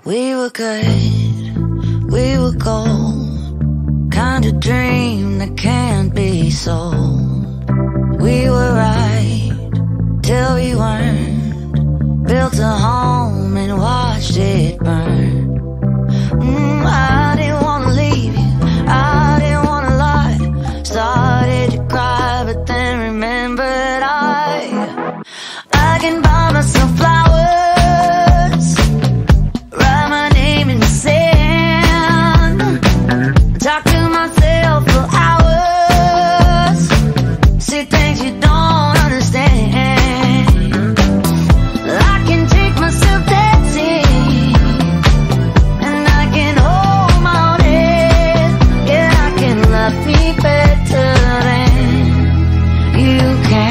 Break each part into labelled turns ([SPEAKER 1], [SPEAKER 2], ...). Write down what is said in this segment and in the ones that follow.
[SPEAKER 1] We were good, we were gold, kind of dream that can't be sold. We were right till we weren't, built a home and watched it burn. I didn't wanna leave you, I didn't wanna lie. Started to cry, but then remembered I can buy myself flowers, write my name in the sand, talk to myself for hours, say things you don't understand. I can take myself dancing, and I can hold my own head. Yeah, I can love me better than you can.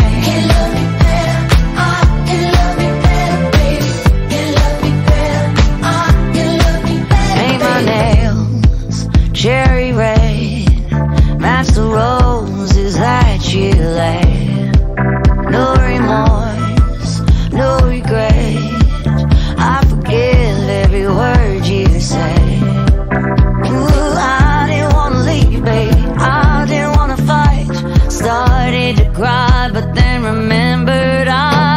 [SPEAKER 1] Cherry red, match the roses that you laid. No remorse, no regret, I forgive every word you say. Ooh, I didn't wanna leave, babe, I didn't wanna fight. Started to cry, but then remembered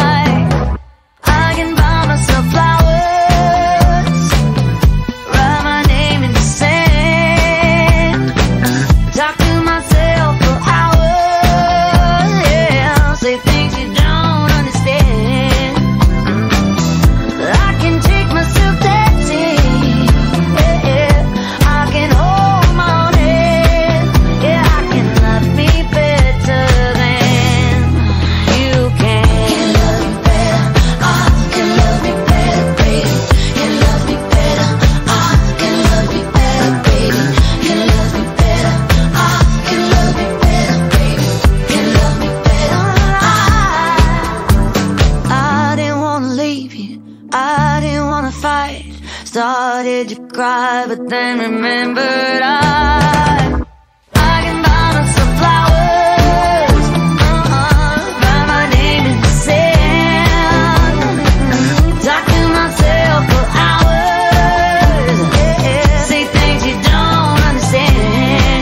[SPEAKER 1] I can buy myself flowers, write my name in the sand, talk to myself for hours, yeah, say things you don't understand. I can take myself dancing, yeah, I can hold my own head, yeah, I can love me better than you can. Can love me better, I can love me better, baby. Can love me better, I can love me better, baby. Can love me better, I can love me better, baby. Can love me better, I didn't wanna leave you, I didn't wanna fight. Started to cry, but then remembered I can buy myself flowers, write my name in the sand, talk to myself for hours, yeah, say things you don't understand.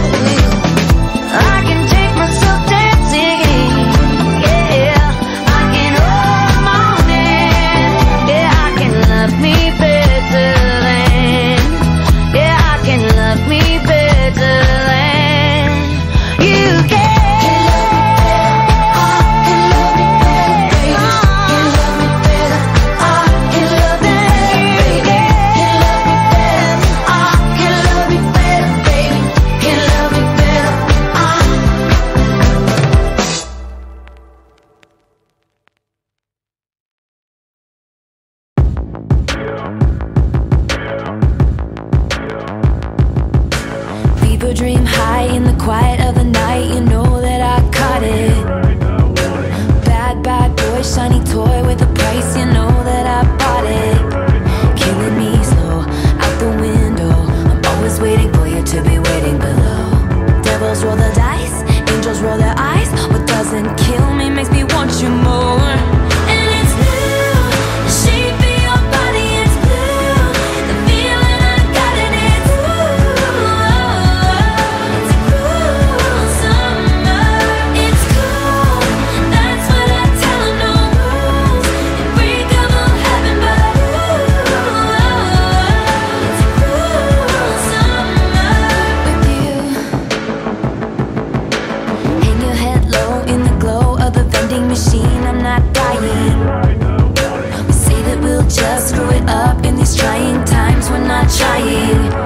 [SPEAKER 1] I can take myself dancing, yeah, I can hold my own hand, yeah, I can love me better than, yeah, I can love me better than you can.
[SPEAKER 2] People dream high in the quiet of the night. You know that I caught it. Bad, bad boy, shiny toy with a price. You know that I bought it. Killing me slow, out the window. I'm always waiting for you to be waiting below. Devils roll the dice, angels roll their eyes. What doesn't kill me makes me want you more. And it's blue, the shape of your body is blue. The feeling I got in it, it's a cruel summer. It's cool, that's what I tell 'em, no rules. Unbreakable heaven, but it's a cruel summer with you. Hang your head low in the glow of the vending machine. I'm not dying. We say that we'll just screw it up in these trying times. We're not trying.